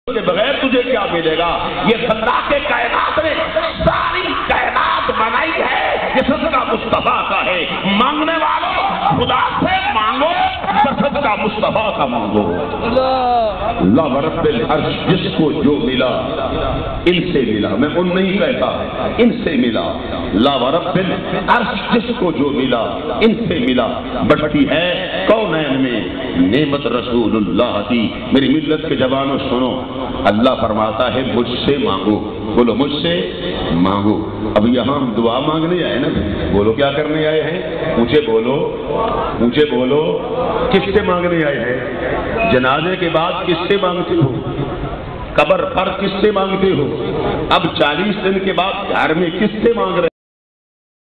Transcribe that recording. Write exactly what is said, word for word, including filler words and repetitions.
के बगैर तुझे क्या मिलेगा। ये अल्लाह के कायनात ने सारी कायनात बनाई है, ये सदका मुस्तफा का है। मांगने वालों खुदा से मांगो, सदका मुस्तफा का मांगो। अल्लाह रब्बिल अर्श जिसको जो मिला इनसे मिला, मैं उन नहीं कहता, इनसे मिला। अल्लाह रब्बिल अर्श जिसको जो मिला इनसे मिला। बढ़ती है कौनैन में नेमत रसूलुल्लाह की। मेरी मिल्लत के जवानों सुनो, अल्लाह फरमाता है मुझसे मांगो। बोलो मुझसे मांगो। अब यहाँ हम दुआ मांगने आए ना, बोलो क्या करने आए हैं? मुझे बोलो, मुझे बोलो, किससे मांगने आए हैं? जनाजे के बाद किससे मांगते हो? कब्र पर किससे मांगते हो? अब चालीस दिन के बाद घर में किससे मांग रहे